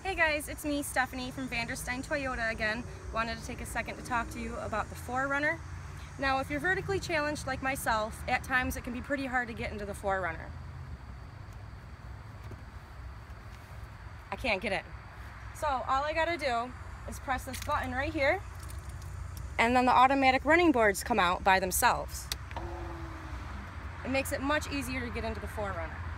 Hey guys, it's me, Stephanie from Vanderstyne Toyota again. Wanted to take a second to talk to you about the 4Runner. Now, if you're vertically challenged like myself, at times it can be pretty hard to get into the 4Runner. I can't get it. So all I gotta do is press this button right here, and then the automatic running boards come out by themselves. It makes it much easier to get into the 4Runner.